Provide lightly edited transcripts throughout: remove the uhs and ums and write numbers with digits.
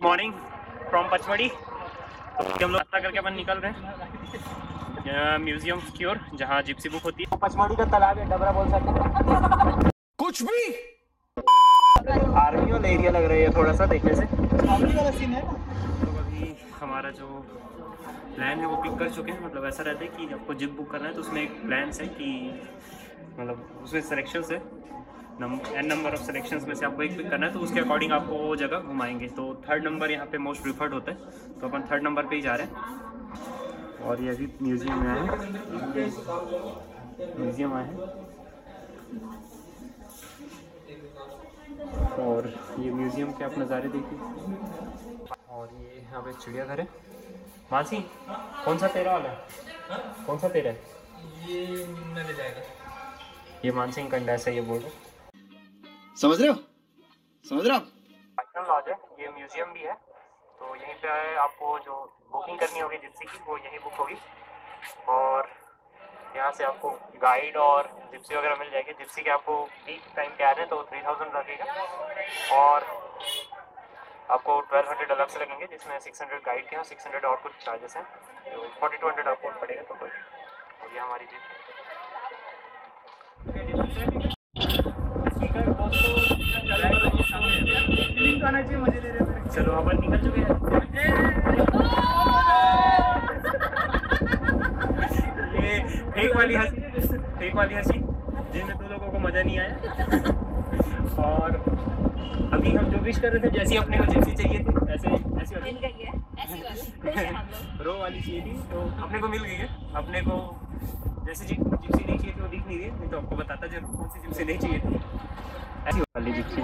Morning from Pachmarhi. तो हम लोग रास्ता करके अपन निकल रहे हैं म्यूजियम की ओर, जहाँ जिप्सी बुक होती है। पचमढ़ी का तालाब है, डबरा बोल सकते हैं। कुछ भी आर्मी वाला एरिया लग रहा है थोड़ा सा देखने से। आर्मी वाला सीन है ना। तो अभी हमारा जो प्लान है वो पिक कर चुके हैं। मतलब ऐसा रहता है कि आपको जिप बुक करना है तो उसमें एक प्लान है कि मतलब उसमें सिलेक्शंस है, n नंबर ऑफ सिलेक्शंस में से आपको एक पिक करना है, तो उसके अकॉर्डिंग आपको वो जगह घुमाएंगे। तो 3rd नंबर यहाँ पे मोस्ट प्रीफर्ड होता है, तो अपन 3rd नंबर पे ही जा रहे हैं। और ये अभी म्यूजियम में आए हैं, म्यूजियम आए हैं। और ये म्यूजियम के आप नज़ारे देखिए। और ये यहाँ पे चिड़ियाघर है। मानसी, कौन सा तेरा वाला है? कौन सा तेरा है? ये मिल जाएगा। ये मानसिंह कंडा है, ये बोल रहे हो। समझ रहे हो? समझ रहे हो आप? लॉज है, ये म्यूजियम भी है। तो यहीं पे आपको जो बुकिंग करनी होगी जिप्सी की, वो यहीं बुक होगी। और यहाँ से आपको गाइड और जिप्सी वगैरह मिल जाएगी। जिप्सी के आपको पीक टाइम पे आ रहे हैं तो 3000 लगेगा, और आपको 1200 अलग से लगेंगे, जिसमें 600 गाइड के हैं, 600 और कुछ चार्जेस हैं, तो 4200 आपको पड़ेगा। तो ये हमारी जिप। चलो अपन निकल चुके हैं। ये फेक वाली हंसी जिनमें दो लोगों को मजा नहीं आया। और अभी हम जो विश कर रहे थे, जैसी अपने को जिप्सी चाहिए थी ऐसी वाली रो वाली चाहिए थी, तो अपने को मिल गई है। अपने को जैसे जिप्सी नहीं चाहिए थी वो दिख नहीं रही, नहीं तो आपको बताता जरूर कौन सी जिप्सी नहीं चाहिए थी। ऐसी वाली जिप्सी।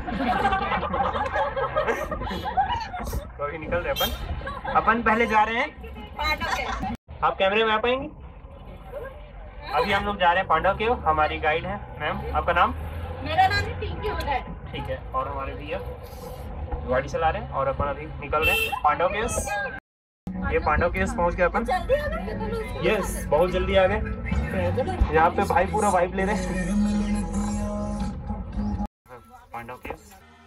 तो अभी निकल रहे अपन पहले जा रहे हैं। आप कैमरे में आ पाएंगे? अभी हम लोग जा रहे हैं पांडव केव। हमारी गाइड है मैम, आपका नाम? मेरा नाम है टिंकी उदय। ठीक है। और हमारे भैया गाड़ी चला रहे हैं, और अपन अभी निकल रहे हैं पांडव केव। ये पांडव केव पहुंच गए अपन। यस, बहुत जल्दी आ गए। यहाँ पे भाई पूरा वाइब ले रहे हैं। पांडव केव।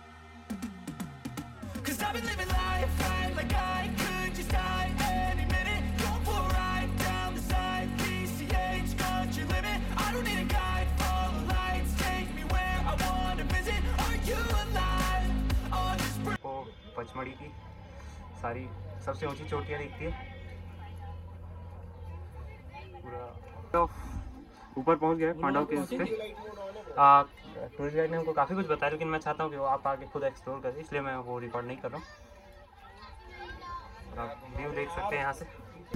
पचमढ़ी की सारी सबसे ऊंची चोटियाँ दिखती है। पूरा तो ऊपर पहुंच गए पांडव के उस पे। टूरिस्ट गाइड ने हमको काफ़ी कुछ बताया, लेकिन मैं चाहता हूँ कि वो आप आगे खुद एक्सप्लोर करें, इसलिए मैं वो रिकॉर्ड नहीं कर रहा हूँ। आप व्यू देख सकते हैं यहाँ से।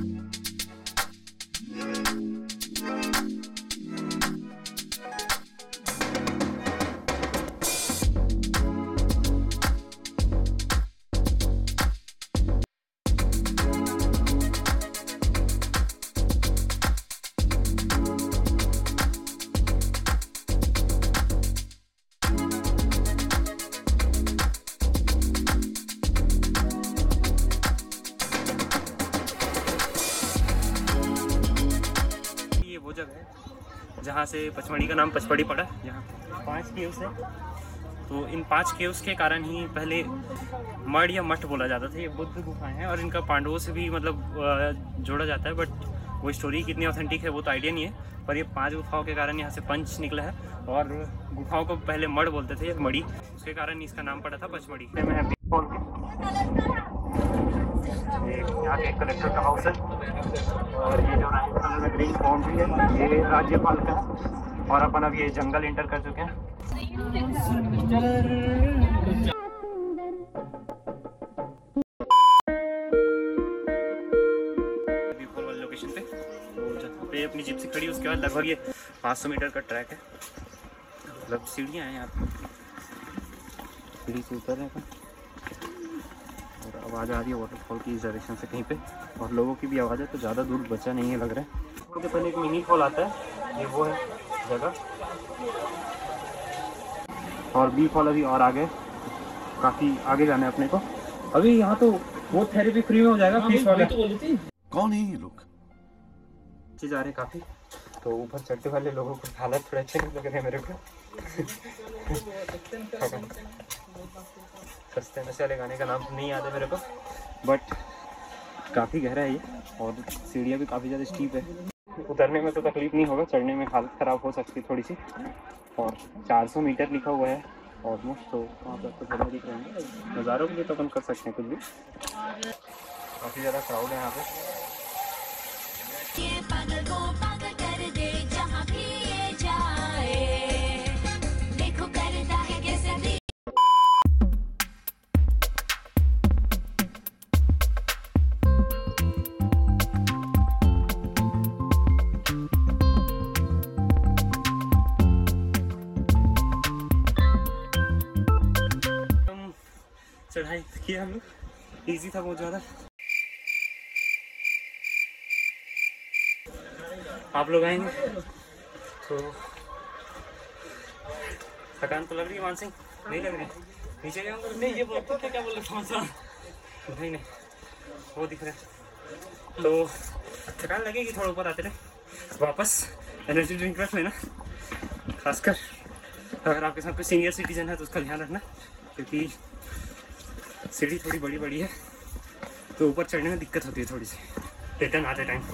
जहाँ से पचमढ़ी का नाम पचमढ़ी पड़ा, यहाँ 5 केव्स है। तो इन 5 केव्स के कारण ही पहले मठ या मठ बोला जाता था। ये बुद्ध गुफाएं हैं और इनका पांडवों से भी मतलब जोड़ा जाता है, बट वो स्टोरी कितनी ऑथेंटिक है वो तो आइडिया नहीं है। पर ये 5 गुफाओं के कारण यहाँ से पंच निकला है, और गुफाओं को पहले मठ बोलते थे, मढ़ी, उसके कारण इसका नाम पड़ा था पचमढ़ी। यहाँ के कलेक्टर का हाउस है, और ये जो राजस्थान में ग्रीन बाउंड्री है ये राज्यपाल का है। और अपन अब ये जंगल एंटर कर चुके हैं। ब्यूटीफुल वाली लोकेशन पे, तो जहाँ पे अपनी जिप्सी खड़ी है उसके बाद लगभग ये 500 मीटर का ट्रैक है। मतलब सीढ़ियाँ हैं यहाँ पे, सीढ़ी से उतर रहे हैं। और आवाज़ आ रही है वाटरफॉल की इस डायरेक्शन से कहीं पे, और लोगों की भी आवाज़ है, तो ज़्यादा दूर बचा नहीं है लग रहा है। उसके पहले एक मिनी फॉल आता है, ये वो है जगह। और बी फॉल अभी और आगे, काफ़ी आगे जाना है अपने को। अभी यहाँ तो वो थेरेपी फ्री में हो जाएगा, फीस वाला। कौन है ये लोग? जा रहे हैं काफ़ी, तो ऊपर चढ़ने वाले लोगों को हालत थोड़े अच्छे नहीं लग रहे हैं मेरे को। सस्ते नशे वाले गाने का नाम नहीं याद है मेरे को, बट काफ़ी गहरा है ये और सीढ़ियाँ भी काफ़ी ज़्यादा स्टीप है। उतरने में तो तकलीफ नहीं होगा, चढ़ने में हालत ख़राब हो सकती है थोड़ी सी। और 400 मीटर लिखा हुआ है ऑलमोस्ट, तो वहाँ पर आपको थोड़ा दिख रहे हैं। नज़ारों के लिए तो अपन कर सकते हैं कुछ भी। काफ़ी ज़्यादा क्राउड है यहाँ पे। ये पागल को पागल कर दे जहाँ भी ये जाए, देखो करता है कैसे भी। चढ़ाई किया हम लोग, ईजी था बहुत ज़्यादा। आप लोग आएंगे तो थकान तो लग रही है मानसिंह? नहीं लग रही? नीचे गया नहीं, ये बोलते थे क्या बोल रहे नहीं नहीं वो दिख रहा है। तो थकान लगेगी थोड़ा, ऊपर आते रहे वापस एनर्जी ड्रिंक रख लेना, खासकर अगर आपके साथ कोई सीनियर सिटीजन है तो उसका ध्यान रखना, क्योंकि सीढ़ी थोड़ी बड़ी बड़ी है तो ऊपर चढ़ने में दिक्कत होती है थोड़ी सी रिटर्न आते टाइम।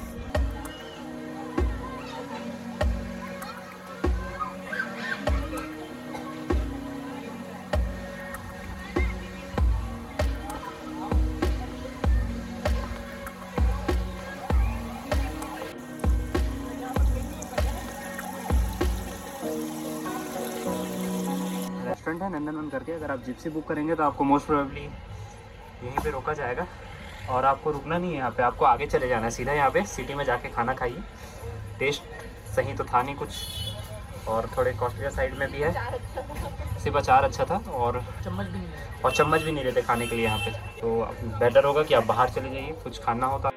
रेस्टोरेंट है नंदनवन करके, अगर आप जिप्सी बुक करेंगे तो आपको मोस्ट प्रोबेबली यहीं पे रोका जाएगा और आपको रुकना नहीं है यहाँ पे, आपको आगे चले जाना है सीधा। यहाँ पे सिटी में जाके खाना खाइए। टेस्ट सही तो था नहीं कुछ, और थोड़े कॉस्टली साइड में भी है। सिर्फ अचार अच्छा था और चम्मच भी नहीं लेते खाने के लिए यहाँ पे। तो बेटर होगा कि आप बाहर चले जाइए, कुछ खाना होता।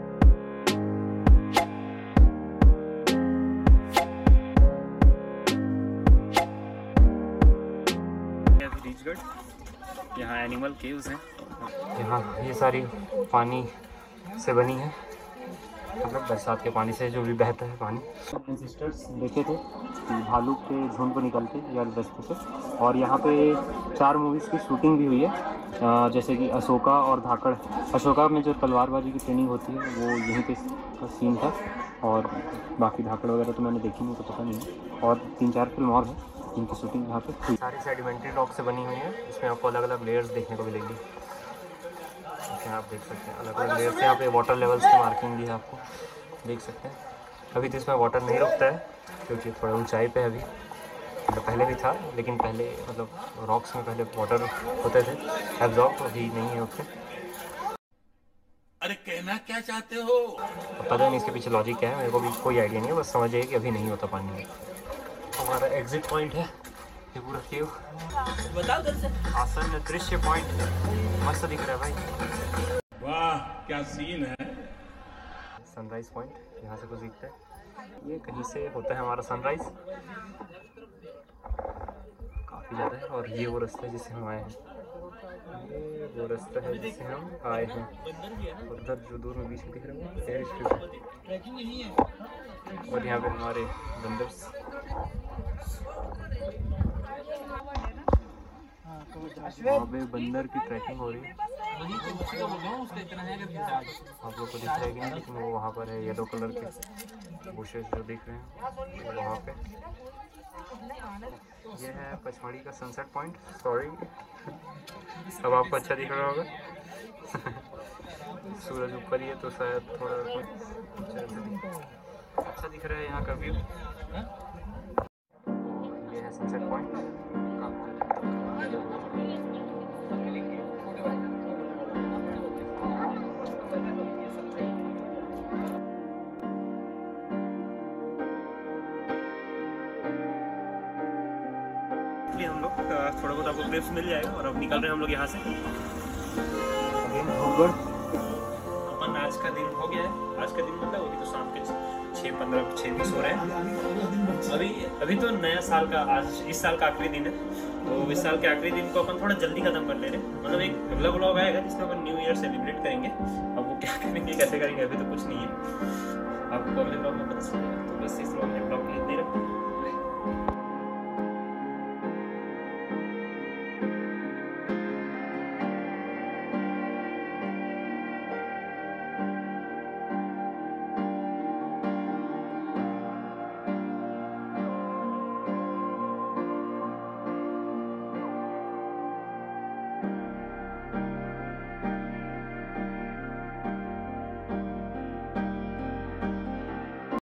यहाँ एनिमल केव्स हैं, यहाँ ये सारी पानी से बनी है, मतलब बरसात के पानी से जो भी बहता है पानी। अपने सिस्टर्स देखे थे भालू के झुंड को निकलते यार रास्ते से, और यहाँ पे 4 मूवीज़ की शूटिंग भी हुई है, जैसे कि अशोका और धाकड़। अशोका में जो तलवारबाजी की ट्रेनिंग होती है वो यहीं पे का सीन था, और बाकी धाकड़ वगैरह तो मैंने देखी नहीं तो पता नहीं। और 3-4 फिल्म और है जिनकी शूटिंग यहाँ पे हुई। सारी सेडिमेंट्री रॉक से बनी हुई है, इसमें आपको अलग अलग लेयर्स देखने को मिलेंगी। आप देख सकते हैं अलग अलग लेयर्स। यहाँ पे वाटर लेवल्स की मार्किंग भी है, आपको देख सकते हैं। अभी तो इसमें वाटर नहीं रुकता है क्योंकि थोड़ा ऊंचाई पे है अभी, तो पहले भी था, लेकिन पहले मतलब रॉक्स में पहले वाटर होते थे एब्जॉर्ब, अभी नहीं है उतने। अरे कहना क्या चाहते हो? पता नहीं इसके पीछे लॉजिक क्या है, मेरे को भी कोई आइडिया नहीं है, बस समझिए कि अभी नहीं होता पानी में। हमारा एग्जिट पॉइंट है ये पूरा केव, आसन दृश्य पॉइंट मस्त दिख रहा है भाई। वाह क्या सीन है। सनराइज पॉइंट यहाँ से कुछ दिखता है, ये कहीं से होता है हमारा सनराइज, काफ़ी ज़्यादा है। और ये वो रास्ता है जिससे हम आए हैं, ये वो रास्ता है जिससे हम आए हैं। और उधर जो दूर में बीच में दिख रहा है एयर स्ट्रिप है, और यहाँ पे हमारे बंदर्स। वहाँ पे बंदर की ट्रैकिंग हो रही है, आप लोग को दिख रहा है कि नहीं, लेकिन वो वहाँ पर है येलो कलर के बुशेस जो दिख रहे हैं वो वहाँ पे। ये है पचमढ़ी का सनसेट पॉइंट। सॉरी अब आपको अच्छा दिख रहा होगा सूरज ऊपर ही है तो शायद थोड़ा अच्छा दिख रहा है यहाँ का व्यू। ये है सनसेट पॉइंट। हम लोग थोड़ा बहुत आपको क्लिप्स मिल जाएगा, और अब निकल रहे हैं हम लोग यहाँ से। अपन आज का दिन हो गया है, आज का दिन मतलब अभी तो शाम के 6:15-6:20 हो रहे हैं। अभी तो नया साल का आज इस साल का आखिरी दिन है, तो इस साल के आखिरी दिन को अपन थोड़ा जल्दी खत्म कर ले रहे हैं। मतलब एक अगला व्लॉग आएगा जिसमें अपन न्यू ईयर सेलिब्रेट करेंगे। अब वो क्या करेंगे कैसे करेंगे अभी तो कुछ नहीं है, आपको अगले व्लॉग में पता चलेगा। तो बस इस व्लॉग में ब्लॉग इतने रखते हैं।